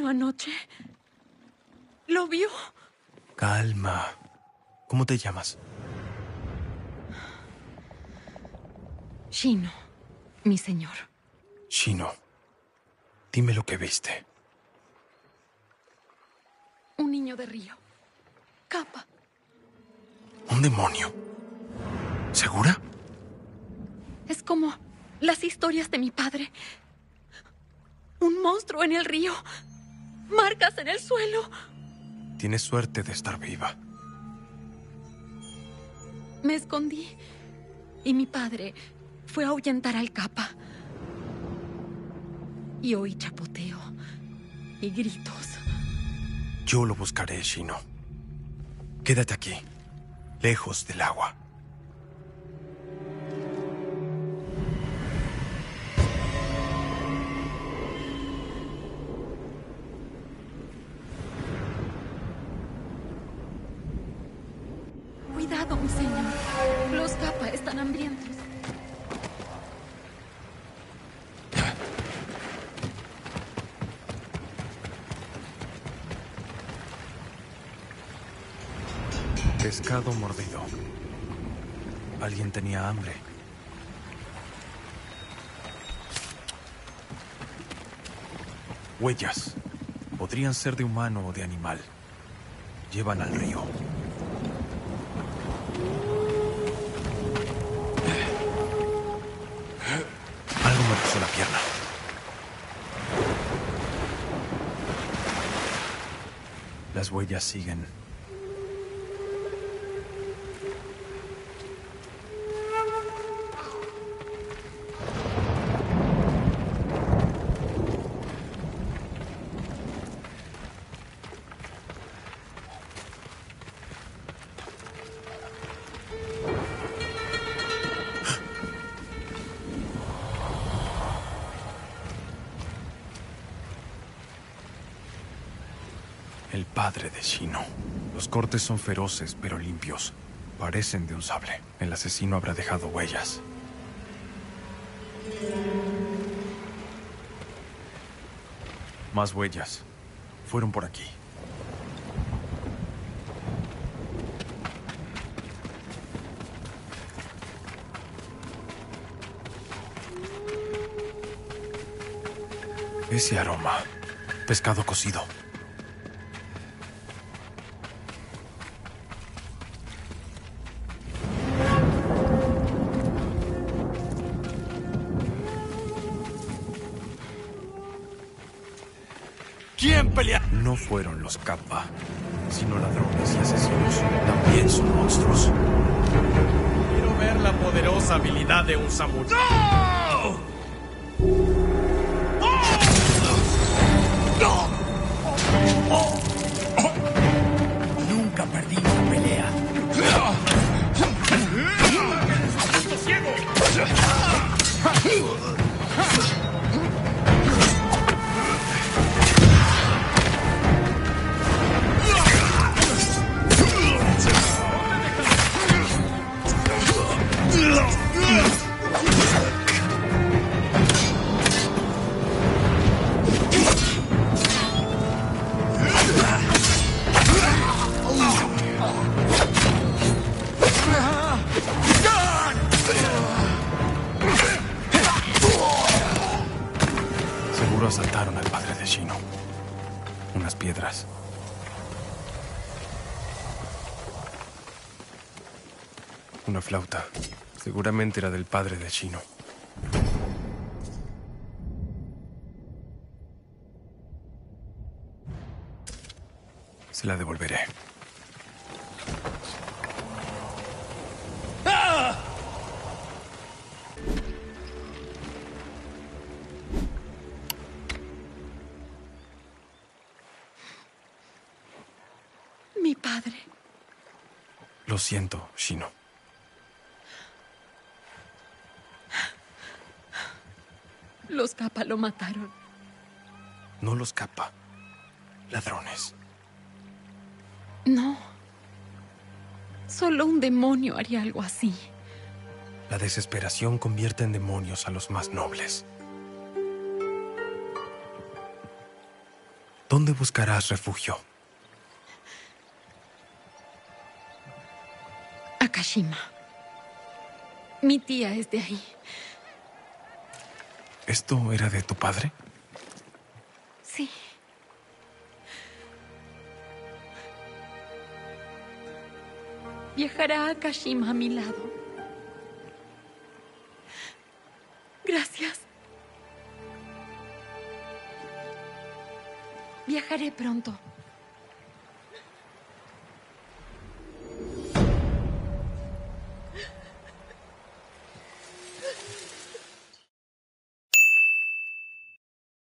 vino anoche? ¿Lo vio? Calma. ¿Cómo te llamas? Shino, mi señor. Shino. Dime lo que viste. Un niño de río. Kappa. ¿Un demonio? ¿Segura? Es como las historias de mi padre. Un monstruo en el río. Marcas en el suelo. Tienes suerte de estar viva. Me escondí y mi padre fue a ahuyentar al Kappa. Y oí chapoteo y gritos. Yo lo buscaré, Shino. Quédate aquí, lejos del agua. Cuidado, mi señor. Los Kappa están hambrientos. Pescado mordido. Alguien tenía hambre. Huellas. Podrían ser de humano o de animal. Llevan al río. Algo me pisó la pierna. Las huellas siguen. El padre de Shino. Los cortes son feroces, pero limpios. Parecen de un sable. El asesino habrá dejado huellas. Más huellas. Fueron por aquí. Ese aroma. Pescado cocido. ¿Quién pelea? No fueron los Kappa, sino ladrones y asesinos. También son monstruos. Quiero ver la poderosa habilidad de un samurái. Nunca perdí una pelea. ¡Punto ciego! Seguro asaltaron al padre de Shino. Unas piedras. Una flauta. Seguramente era del padre de Shino. Se la devolveré. Mi padre. Lo siento, Shino. Los Kappa lo mataron. No los Kappa. Ladrones. No. Solo un demonio haría algo así. La desesperación convierte en demonios a los más nobles. ¿Dónde ¿Dónde buscarás refugio? Akashima. Mi tía es de ahí. ¿Esto era de tu padre? Sí. Viajará a Akashima a mi lado. Gracias. Viajaré pronto.